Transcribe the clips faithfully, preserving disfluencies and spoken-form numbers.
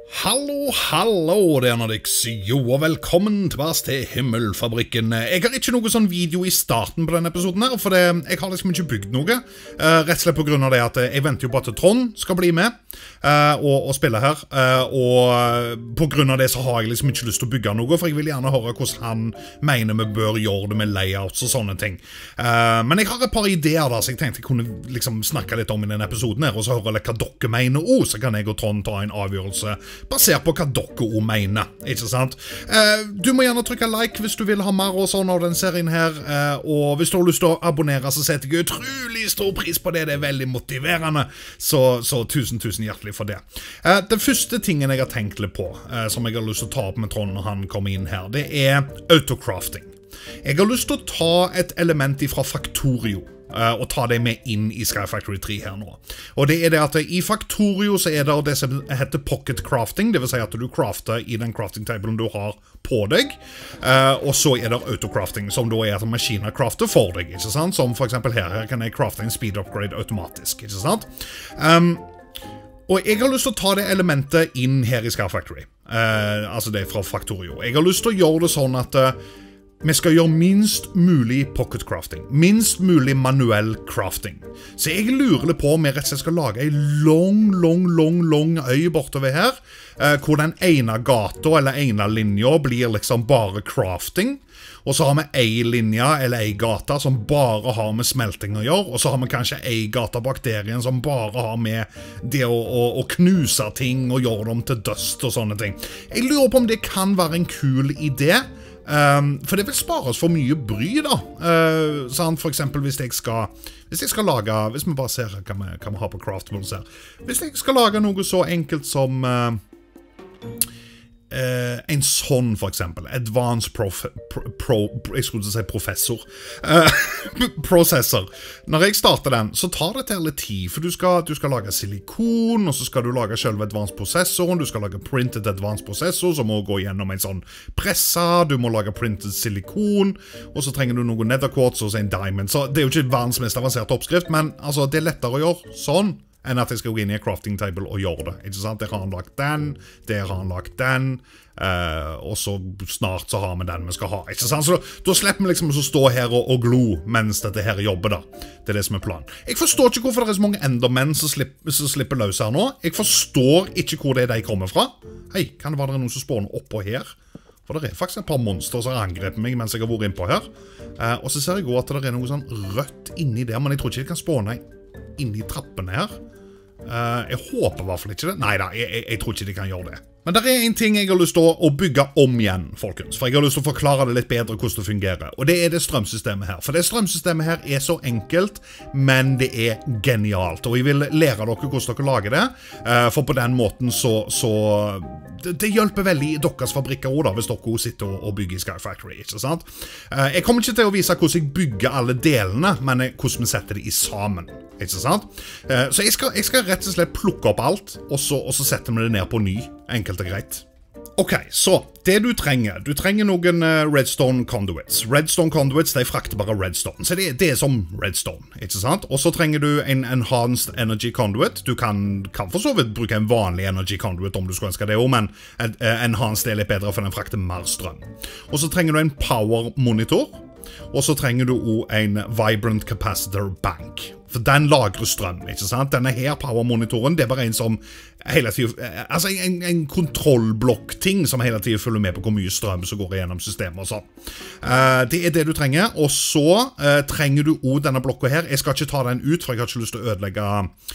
Hallo, hallo, det er Nordix, jo, og velkommen tilbake til Himmelfabrikken. Jeg har ikke noe sånn video i starten på denne episoden her, for det, jeg har liksom ikke bygd noe. Uh, rett og slett på grunn av det at jeg venter jo på at Trond skal bli med uh, og, og spille her. Uh, og på grunn av det så har jeg liksom ikke lyst til å bygge noe, for jeg vil gjerne høre hvordan han mener vi bør gjøre det med layouts og sånne ting. Uh, men jeg har et par ideer da, så jeg tenkte jeg kunne liksom snakke litt om i denne episoden her, og så høre litt hva dere mener også, så kan jeg og Trond ta en avgjørelse basert på hva dere også mener, ikke sant? Eh, du må gjerne trykke like hvis du vil ha mer og sånn av den serien her, eh, og hvis du har lyst til å abonnere så setter jeg utrolig stor pris på det, det er veldig motiverende, så, så tusen, tusen hjertelig for det. Eh, den første tingen jeg har tenkt litt på, eh, som jeg har lyst til å ta opp med Trond når han kommer inn her, det er autocrafting. Jeg har lyst til å ta et element fra Factorio, Uh, og ta det med inn i Sky Factory tre her nå. Og det er det at i Factorio så er det det som heter pocket crafting, det vil si at du crafter i den crafting tablen du har på deg, uh, og så er det autocrafting, som da er at maskiner crafter for deg, ikke sant? Som for eksempel her, her kan jeg crafte en speed upgrade automatisk, ikke sant? Um, og jeg har lyst til å ta det elementet inn her i Sky Factory, uh, altså det er fra Factorio. Jeg har lyst til å gjøre det sånn at uh, vi skal gjøre minst mulig pocket crafting, minst mulig manuell crafting. Så jeg lurer litt på om jeg rett og slett skal lage en lang, lang, lang, lang øy bortover her, eh, hvor den ene gata eller ene linja blir liksom bare crafting, og så har vi en linje eller en gata som bare har med smelting å gjøre, og så har vi kanskje en gata bakterien som bare har med det å, å, å knuse ting og gjøre dem til dust og sånne ting. Jeg lurer på om det kan være en kul idé, Um, for det vil spare oss for mye bry da, uh, sånn, for eksempel hvis jeg skal hvis jeg skal lage, hvis vi bare ser hva vi, hva vi har på craftables her, hvis jeg skal lage noe så enkelt som uh, uh, en sånn for eksempel, advanced prof, pro, pro, jeg skulle si professor uh, processor, når jeg starter den så tar det til litt tid, for du skal, du skal lage silikon, og så skal du lage selve advanced processoren, du skal lage printed advanced processor som må gå gjennom en sånn pressa, du må lage printed silikon, og så trenger du noen nether quartz og en diamond, så det er jo ikke verdens mest avanserte oppskrift, men altså, det er lettere å gjøre sånn, enn at jeg skal gå inn i en crafting table og gjøre det, ikke sant? Der har han lagt den, der har han lagt den, uh, og så snart så har vi den vi skal ha, ikke sant? Så da slipper vi liksom å stå her og, og glo mens dette her jobber da. Det er det som er planen. Jeg forstår ikke hvorfor det er så mange endermenn som slipper, som slipper løs her nå. Jeg forstår ikke hvor det er de kommer fra. Hei, kan det være noen som spåner oppå her? For det er faktisk et par monster som har angrepet meg mens jeg har vært innpå her. Uh, og så ser jeg også at det er noe sånn rødt inni der, men jeg tror ikke det kan spåne inni trappene her. Uh, jeg håper i hvert fall ikke det. Neida, jeg, jeg, jeg tror ikke de kan gjøre det. Men det er en ting jeg har lyst til å bygge om igjen, folkens. For jeg har lyst til å forklare det litt bedre hvordan det fungerer. Og det er det strømsystemet her. For det strømsystemet her er så enkelt, men det er genialt. Og jeg vil lære dere hvordan dere lager det. Uh, for på den måten så... så det, det hjelper veldig i deres fabrikker også da, hvis dere sitter og, og bygger i Sky Factory, ikke sant? Uh, jeg kommer ikke til å vise hvordan jeg bygger alle delene, men hvordan vi setter det i sammen. Ikke sant? Uh, så jeg skal, jeg skal rett og slett plukke opp alt, og så, og så setter vi det ned på ny. Enkelt og greit. Ok, så det du trenger, du trenger noen uh, redstone conduits. Redstone conduits, de frakter bare redstone, så det, det er som redstone, ikke sant? Og så trenger du en enhanced energy conduit. Du kan, kan for så vidt bruke en vanlig energy conduit om du skulle ønske det også, men uh, enhanced er litt bedre for den frakter mer strøm. Og så trenger du en power monitor, og så trenger du også en vibrant capacitor bank. For den lagrer strøm, ikke sant? Denne her power-monitoren, det er bare en som hele tiden, altså en, en kontrollblokk-ting som hele tiden følger med på hvor mye strøm som går gjennom systemet og sånn. Uh, det er det du trenger, og så uh, trenger du også denne blokka her. Jeg skal ikke ta den ut, for jeg har ikke lyst til å ødelegge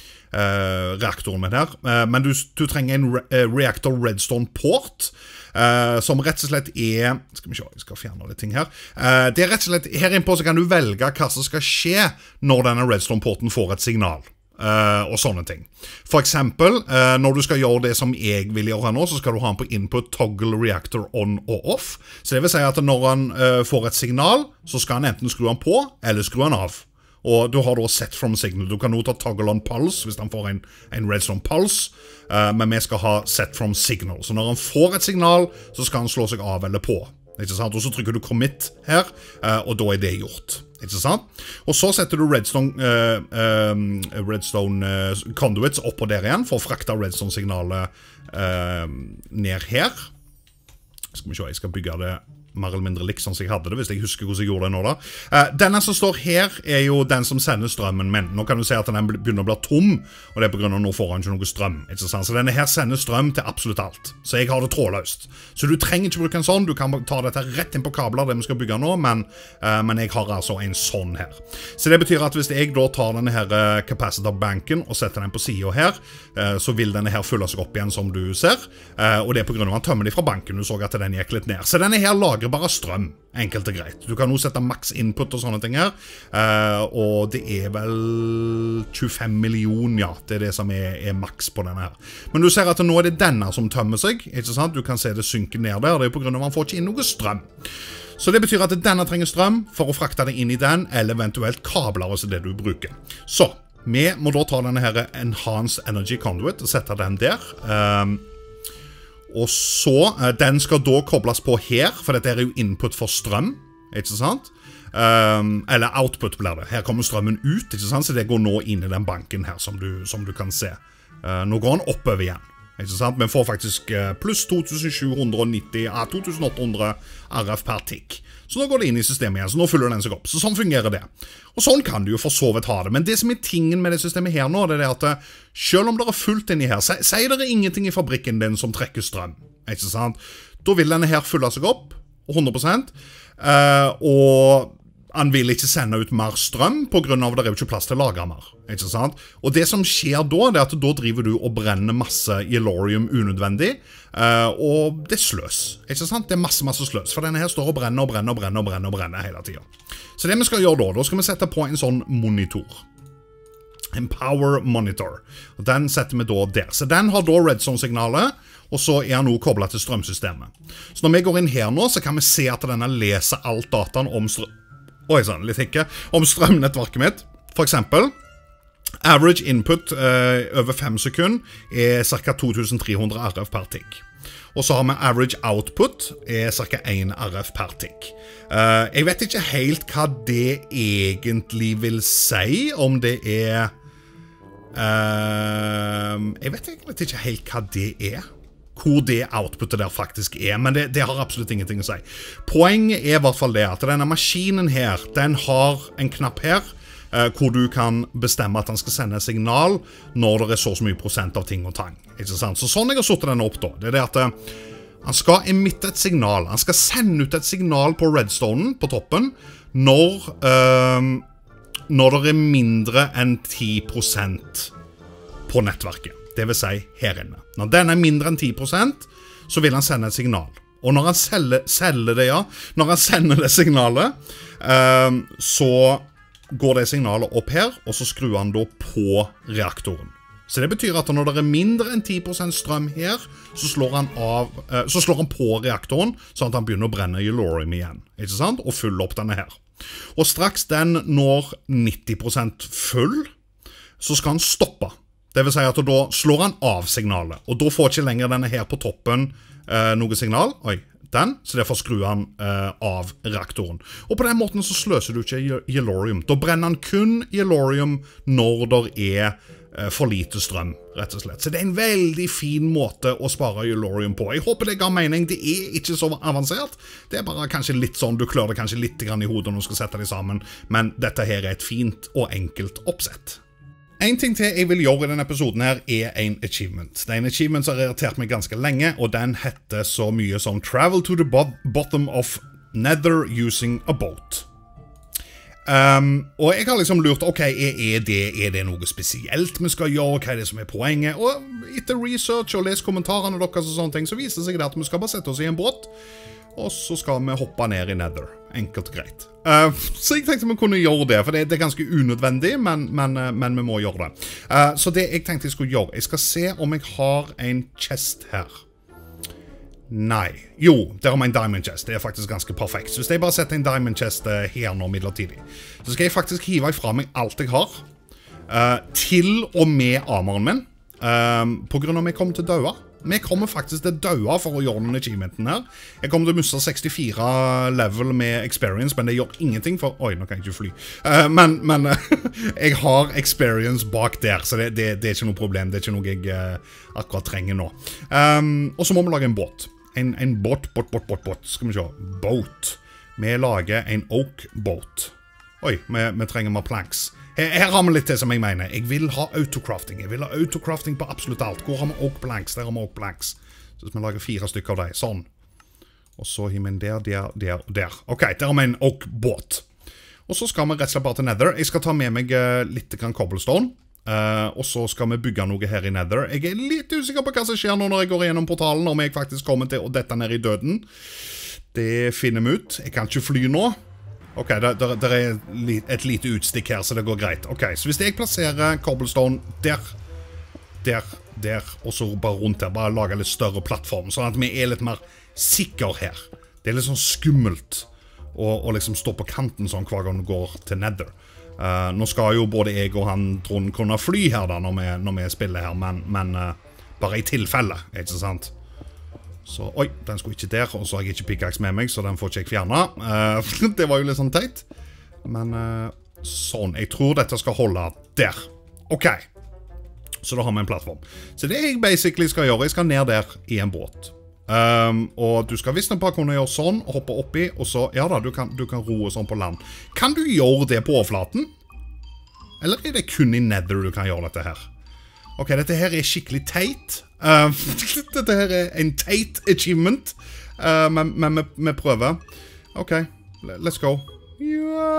uh, reaktoren med her. Uh, men du, du trenger en re uh, reactor redstone port, Uh, som rett og slett er, skal vi se, jeg skal fjerne litt ting her, uh, det er rett og slett, her innpå så kan du velge hva som skal skje når denne redstone-porten får et signal, uh, og sånne ting. For eksempel, uh, når du skal gjøre det som jeg vil gjøre her nå, så skal du ha den på input toggle reactor on og off, så det vil si at når han uh, får et signal, så skal han enten skru han på, eller skru han av. Og du har da set from signal. Du kan nå ta toggle on pulse hvis han får en, en redstone pulse, uh, men vi skal ha set from signal. Så når han får et signal, så skal han slå seg av eller på. Ikke sant? Og så trykker du commit her, uh, og da er det gjort. Ikke sant? Og så setter du redstone, uh, um, redstone uh, conduits oppå der igjen, for å frakte redstone-signalet uh, ned her. Skal vi se, jeg skal bygge det mer eller mindre likt sånn som jeg hadde det, hvis jeg husker hvordan jeg gjorde det nå da. Uh, denne som står her er jo den som sender strømmen min. Nå kan du se at den begynner å bli tom, og det er på grunn av nå får han ikke noe strøm. Ikke sant? Så denne her sender strøm til absolutt alt. Så jeg har det trådløst. Så du trenger ikke bruke en sånn, du kan ta dette rett inn på kabler, det vi skal bygge nå, men, uh, men jeg har altså en sånn her. Så det betyr at hvis jeg da tar denne her uh, capacitor-banken og setter den på siden her, uh, så vil denne her fylle seg opp igjen som du ser, uh, og det er på grunn av at han tømmer de fra banken. Du så at den gikk litt ned. Så denne her lager bare strøm, enkelt og greit. Du kan også sette max input og sånne ting her, uh, og det er vel tjuefem millioner, ja, det er det som er, er max på denne her. Men du ser at nå er det denne som tømmer seg, ikke sant? Du kan se det synke ned der, det er på grunn av at man får ikke inn noe strøm. Så det betyr at denne trenger strøm for å frakte det inn i den, eller eventuelt kabler, altså det du bruker. Så, vi må da ta denne her Enhanced Energy Conduit og sette den der. Um, Og så, den skal da kobles på her, for dette er jo input for strøm, ikke sant? Um, eller output blir det. Her kommer strømmen ut, ikke sant? Så det går nå inn i den banken her, som du, som du kan se. Uh, nå går den oppover igjen, ikke sant? Men får faktisk uh, pluss to tusen sju hundre nitti, ja, to tusen åtte hundre R F per tikk. Så nå går det inn i systemet igjen, så nå fyller den seg opp. Så sånn fungerer det. Og sånn kan du jo for så vidt ha det. Men det som er tingen med det systemet her nå, det er det at selv om det er fullt inni her, sier det ingenting i fabrikken din som trekker strøm, ikke sant? Da vil denne her fylle seg opp, hundre prosent, uh, og han vil ikke sende ut mer strøm på grunn av at det er jo ikke plass til å lagre mer, ikke sant? Og det som skjer da, det er at da driver du og brenner masse Yellorium unødvendig, uh, og det er sløs, ikke sant? Det er masse, masse sløs, for denne her står og brenner og brenner og brenner og brenner og brenner hele tiden. Så det vi skal gjøre da, da skal vi sette på en sånn monitor. En power monitor. Og den setter vi da der. Så den har da redstone-signalet, og så er den nå koblet til strømsystemet. Så når vi går inn her nå, så kan vi se at denne leser alt dataen om strøm. Oi, sånn, litt ikke. Om strømnettverket mitt. For eksempel, average input uh, over fem sekunder er ca. to tusen tre hundre R F per tikk. Og så har vi average output er ca. én R F per tikk. Uh, jeg vet ikke helt hva det egentlig vil si, om det er... Uh, jeg vet egentlig ikke helt hva det er. Hvor det outputet der faktisk er, men det, det har absolutt ingenting å si. Poenget er i hvert fall det at denne maskinen her, den har en knapp her, eh, hvor du kan bestemme at den skal sende signal når det er så, så mye prosent av ting og tang. Ikke sant? Så sånn jeg har satt den opp da, det er det at eh, han skal emitte et signal, han skal sende ut et signal på redstonen på toppen, når, eh, når det er mindre enn ti prosent på nettverket. Det vil si her inne. Når den er mindre enn ti prosent, så vil han sende et signal. Og når han selger, selger det, ja, når han sender det signalet, um, så går det signalet opp her, og så skrur han da på reaktoren. Så det betyr at når det er mindre enn ti prosent strøm her, så slår han, av, uh, så slår han på reaktoren, sånn at han begynner å brenne Yellorium igjen, ikke sant? Og fylle opp denne her. Og straks den når nitti prosent full, så skal han stoppe. Det vil si at da slår han av signalet, og da får ikke lenger denne her på toppen eh, noe signal. Oi, den, så derfor skrur han eh, av reaktoren. Og på den måten så sløser du ikke Yellorium. Da brenner han kun Yellorium når det er eh, for lite strøm, rett og slett. Så det er en veldig fin måte å spare Yellorium på. Jeg håper det ga mening. Det er ikke så avansert. Det er bare kanskje litt sånn, du klør det kanskje litt grann i hodet når du skal sette det sammen, men dette her er et fint og enkelt oppsett. En ting til jeg vil gjøre i denne episoden her er en achievement. Det er en achievement som har irritert meg ganske lenge, og den heter så mye som Travel to the bottom of Nether using a boat. Um, og jeg har liksom lurt, ok, er, er, det, er det noe spesielt vi skal gjøre? Hva er det som er poenget? Og etter research og les kommentarene deres og sånne ting, så viser det seg det at vi skal bare sette oss i en båt, og så skal vi hoppe ned i Nether. Enkelt og greit. Uh, så jeg tenkte vi kunne gjøre det, for det, det er ganske unødvendig, men, men, men vi må gjøre det. Uh, så det jeg tenkte jeg skulle gjøre, jeg skal se om jeg har en chest her. Nei. Jo, der har vi en diamond chest. Det er faktisk ganske perfekt. Så hvis jeg bare setter en diamond chest uh, her nå midlertidig, så skal jeg faktisk hive fra meg alt jeg har, uh, til og med armoren min, uh, på grunn av at jeg kommer til å døde. Vi kommer faktisk til døde for å gjøre den achievementen her. Jeg kommer til å miste sekstifire level med experience, men det gjør ingenting for... Oi, nå kan jeg ikke fly. Uh, men men uh, jeg har experience bak der, så det, det, det er ikke noe problem. Det er ikke noe jeg uh, akkurat trenger nå. Um, og så må vi lage en båt. En, en båt, båt, båt, båt, båt. Skal vi se. Boat. Vi lager en oak boat. Oi, vi, vi trenger mer planks. Her, her har vi litt til som jeg mener. Jeg vil ha autocrafting. Jeg vil ha autocrafting på absolutt alt. Hvor har vi oak planks? Der har vi oak planks. Så vi lager fire stykker av dem. Sånn. Og så har vi en der, der, der, der. Ok, der har vi en oak båt. Og så skal vi rett og slett bare til Nether. Jeg skal ta med meg uh, litt grann cobblestone. Uh, og så skal vi bygge noe her i Nether. Jeg er litt usikker på hva som skjer nå når jeg går gjennom portalen, om jeg faktisk kommer til å dette ned i døden. Det finner vi ut. Jeg kan ikke fly nå. Ok, det, det, det er et lite utstikk her, så det går greit. Ok, så hvis jeg plasserer cobblestone der, der, der, og så bare rundt her, bare lager litt større plattform, sånn at vi er litt mer sikre her. Det er litt sånn skummelt å, å liksom stå på kanten sånn hver gang du går til Nether. Uh, nå skal jo både jeg og han Trond kunne fly her da, når vi, når vi spiller her, men, men uh, bare i tilfelle, ikke sant? Så, oi, den skulle ikke der, og så har jeg ikke pickaxe med meg, så den får ikke jeg fjerne. Uh, det var jo litt sånn teit. Men uh, sånn, jeg tror dette skal holde der. Ok, så da har vi en plattform. Så det jeg basically skal gjøre, jeg skal ned der i en båt. Um, og du skal visst bare kunne gjøre sånn, og hoppe oppi, og så, ja da, du kan, du kan roe sånn på land. Kan du gjøre det på overflaten? Eller er det kun i Nether du kan gjøre dette her? Ok, dette her er skikkelig teit. Uh, dette her er en teit achievement. Uh, men men vi, vi prøver. Ok, let's go. Ja,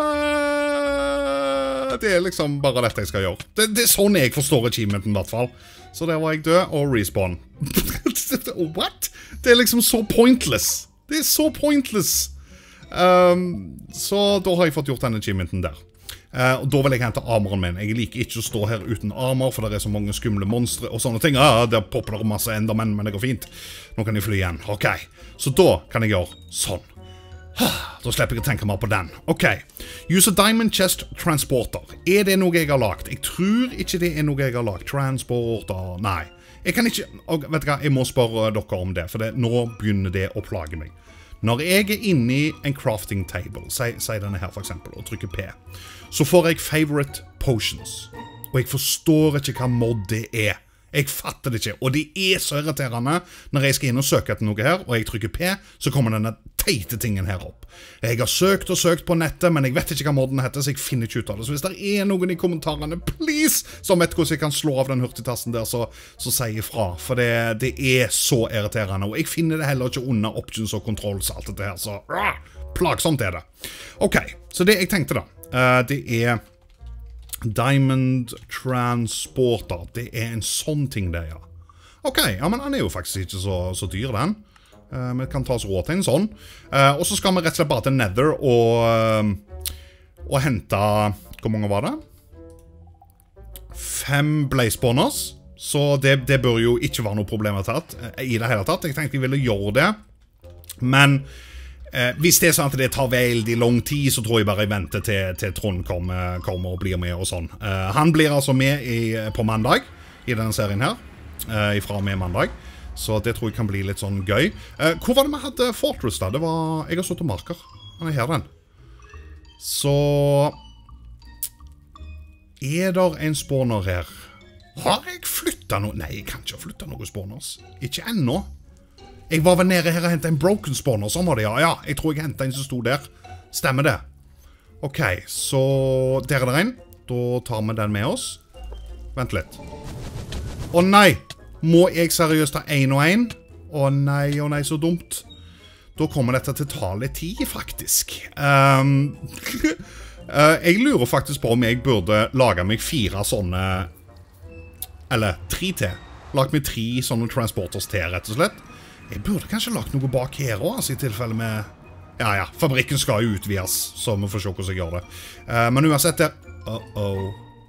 det er liksom bare dette jeg skal gjøre. Det, det er sånn jeg forstår achievementen i hvert fall. Så der var jeg død, og respawn. What? Det er liksom så pointless. Det er så pointless. Um, så da har jeg fått gjort den achievementen der. Uh, og da vil jeg hente armoren min. Jeg liker ikke å stå her uten armor, for det er så mange skumle monstre og sånne ting. Ah, der popper det masse endermenn, men det går fint. Nå kan jeg fly igjen. Ok, så da kan jeg gjøre sånn. Da slipper jeg å tenke mer på den. Ok, use a diamond chest transporter. Er det noe jeg har lagt? Jeg tror ikke det er noe jeg har lagt. Transporter, nei. Jeg kan ikke, og vet du hva, jeg må spørre dere om det, for det, nå begynner det å plage meg. Når jeg er inne i en crafting table, si, si denne her for eksempel, og trykker P, så får jeg favorite potions. Og jeg forstår ikke hva mod det er. Jeg fatter det ikke, og det er så irriterende når jeg skal inn og søke etter noe her, og jeg trykker P, så kommer denne teite tingen her opp. Jeg har søkt og søkt på nettet, men jeg vet ikke hva modden heter, så jeg finner ikke ut av det. Så hvis det er noen i kommentarene, please, som vet hvordan jeg kan slå av den hurtigtasten der, så, så sier jeg fra. For det, det er så irriterende, og jeg finner det heller ikke under options og controls og alt dette her, så uh, plagsomt er det. Ok, så det jeg tenkte da, uh, det er Diamond Transporter. Det er en sånn ting det, ja. Ok, ja, men han er jo faktisk ikke så, så dyr, den. Uh, vi kan ta oss råd til en sånn. Uh, og så skal vi rett og slett bare til Nether og, uh, og hente... Hvor mange var det? Fem blaze spawners. Så det, det bør jo ikke være noe problem tatt, uh, i det hele tatt. Jeg tenkte jeg ville gjøre det. Men... Eh, hvis det er sånn at det tar veldig lang tid, så tror jeg bare jeg venter til, til Trond kommer, kommer og blir med og sånn. Eh, han blir altså med i, på mandag i denne serien her, eh, ifra og med mandag. Så det tror jeg kan bli litt sånn gøy. Eh, hvor var det vi hadde Fortress da? Det var, jeg har stått og marker. Han er her den. Så... Er der en spawner her? Har jeg flyttet noe? Nei, jeg kan ikke flytte noen spawners. Ikke ennå. Jeg var vel nede her og hentet en broken spawner, sånn var det, ja. Ja, jeg tror jeg hentet en som stod der. Stemmer det. Ok, så der er det en. Da tar vi den med oss. Vent litt. Å nei! Må jeg seriøst ha en og en? Å nei, å nei, så dumt. Da kommer dette til å ta litt tid, faktisk. Um, uh, jeg lurer faktisk på om jeg burde lage meg fire sånne... Eller tre til. Lage meg tre sånne transporters til, rett og slett. Jeg burde kanskje lagt noe bak her også, altså, i tilfelle med... Ja, ja, fabrikken skal jo utvides, så vi får se hvordan jeg gjør det. Uh, men uansett det... Uh-oh.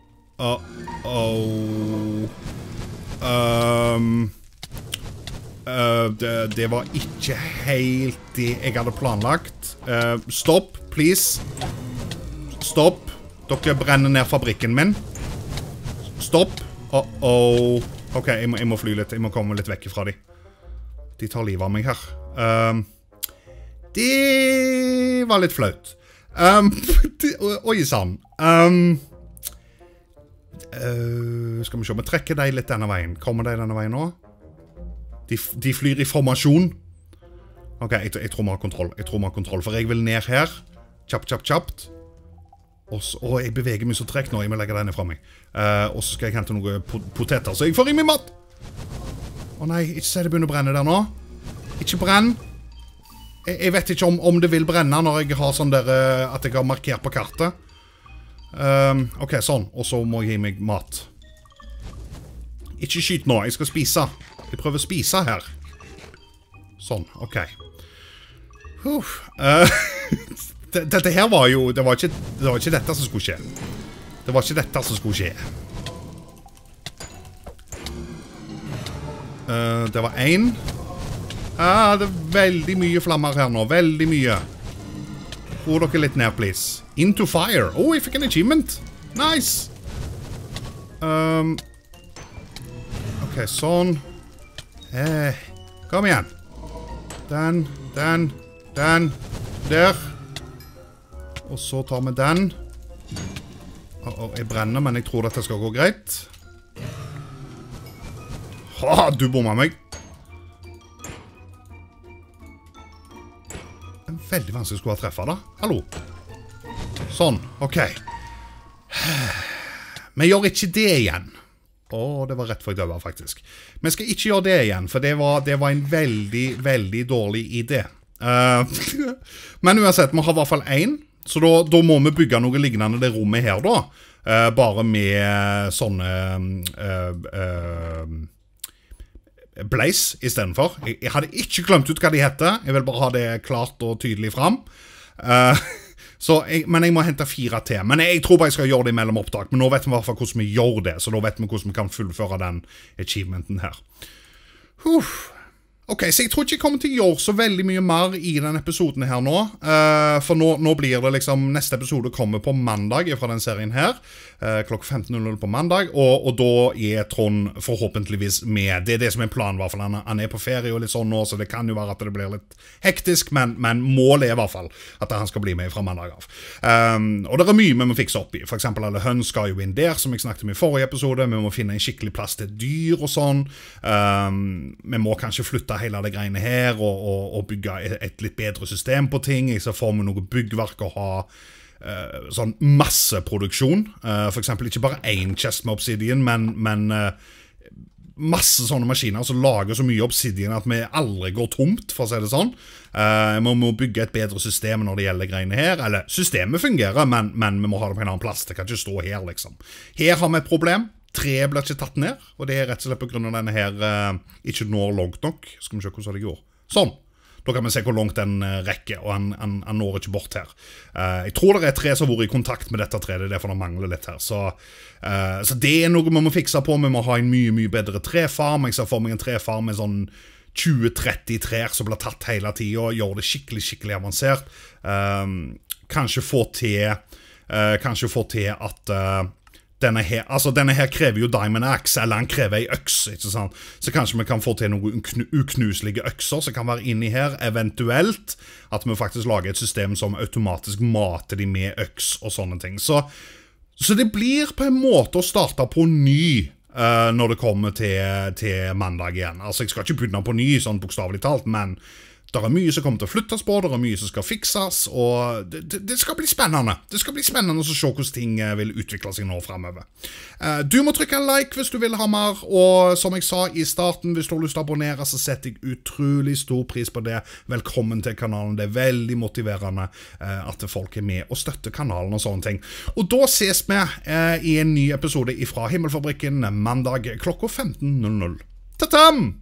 Uh-oh. Um, uh, det, det var ikke helt det jeg hadde planlagt. Uh, stopp, please. Stopp. Dere brenner ned fabrikken min. Stopp. Uh-oh. Ok, jeg må, jeg må fly litt. Jeg må komme litt vekk fra de. De tar livet av meg her. Um, det var litt flaut. Um, oi, sann. Um, uh, skal vi se, vi trekker deg litt denne veien. Kommer de denne veien nå? De, de flyr i formasjon. Ok, jeg, jeg tror vi har kontroll. Jeg tror vi har kontroll, for jeg vil ned her. Kjapt, kjapt, kjapt. Og, så, og jeg beveger meg så trekt nå, jeg må legge denne fra meg. Uh, og så skal jeg hente noen poteter, så jeg får i meg mat! Å nei, ikke se det begynner å brenne der nå. Ikke brenn. Jeg, jeg vet ikke om, om det vil brenne når jeg har sånn der, uh, at jeg har markert på kartet. Um, ok, sånn. Og så må jeg gi meg mat. Ikke skyt nå, jeg skal spise. Jeg prøver å spise her. Sånn, ok. Uh, Dette her var jo, det var, ikke, det var ikke dette som skulle skje. Det var ikke dette som skulle skje. Uh, det var en. Ah, det er veldig mye flammer her nå, veldig mye. Ro dere litt ned, please. Into fire. Åh, oh, jeg fikk en achievement. Nice. Um, ok, sånn. Eh, kom igjen. Den, den, den, der. Og så tar vi den. Oh, oh, jeg brenner, men jeg tror dette skal gå greit. Åh, du bommer meg. En veldig vanskelig skulle ha treffet da. Hallo. Sånn, ok. Vi gjør ikke det igjen. Åh, det var rett for jeg døde, faktisk. Vi skal ikke gjøre det igjen, for det var, det var en veldig, veldig dårlig idé. Uh, men uansett, vi har i hvert fall en. Så da, da må vi bygge noe lignende det rommet her da. Uh, bare med sånne uh, uh, Blaze i stedet for. Jeg, jeg hadde ikke glemt ut hva de heter. Jeg vil bare ha det klart og tydelig frem. Uh, så jeg, men jeg må hente fire til. Men jeg, jeg tror bare jeg skal gjøre det mellom opptak. Men nå vet vi i hvert fall hvordan vi gjør det. Så da vet vi hvordan vi kan fullføre den achievementen her. Huff. Ok, så jeg tror ikke jeg kommer til å gjøre så veldig mye mer i denne episoden her nå. Uh, for nå, nå blir det liksom, neste episode kommer på mandag fra den serien her. Uh, klokka femten null null på mandag. Og, og da er Trond forhåpentligvis med. Det er det som er planen i hvert fall. Han, han er på ferie og litt sånn nå, så det kan jo være at det blir litt hektisk. Men, men målet er i hvert fall at han skal bli med fra mandag av. Um, og det er mye vi må fikse opp i. For eksempel alle høns skal jo inn der, som jeg snakket om i forrige episode. Vi må finne en skikkelig plass til dyr og sånn. Um, vi må kanskje flytte hele det greiene her, og, og, og bygge et, et litt bedre system på ting. Jeg ser for meg noe byggverk og ha uh, sånn masseproduksjon. Uh, for eksempel ikke bare én chest med obsidian, men, men uh, masse sånne maskiner som lager så mye obsidian at vi aldri går tomt, for å si det sånn. Uh, vi må bygge et bedre system når det gjelder greiene her. Eller, systemet fungerer, men, men vi må ha det på en annen plass. Det kan ikke stå her, liksom. Her har vi et problem. Tre blir ikke tatt ned, og det er rett og slett på grunn av denne her uh, ikke når langt nok. Skal vi se hvordan det går. Sånn. Da kan vi se hvor langt den uh, rekker, og han, han, han når ikke bort her. Uh, jeg tror det er tre som har vært i kontakt med dette treet, det er derfor det mangler litt her. Så, uh, så det er noe vi må fikse på. Vi må ha en mye, mye bedre trefarm. Jeg ser for meg en trefarm med sånn tjue tretti trær som blir tatt hele tiden, og gjør det skikkelig, skikkelig avansert. Uh, kanskje få til, uh, kanskje få til at... Uh, Denne her, altså denne her krever jo Diamond Axe, eller han krever en øks, ikke sant? Så kanskje vi kan få til noen uknuselige økser som kan være inni her, eventuelt at vi faktisk lager et system som automatisk mater de med øks og sånne ting. Så, så det blir på en måte å starte på ny uh, når det kommer til, til mandag igjen. Altså jeg skal ikke begynne på ny, sånn bokstavelig talt, men det er mye som kommer til å flyttes på, det er mye som skal fikses, og det, det, det skal bli spennende. Det skal bli spennende å se hvordan ting vil utvikle seg nå fremover. Uh, du må trykke en like hvis du vil ha mer, og som jeg sa i starten, hvis du har lyst til å abonnere, så setter jeg utrolig stor pris på det. Velkommen til kanalen, det er veldig motiverende uh, at folk er med og støtter kanalen og sånne ting. Og da ses vi uh, i en ny episode fra Himmelfabrikken mandag klokka femten null null. Ta-tam!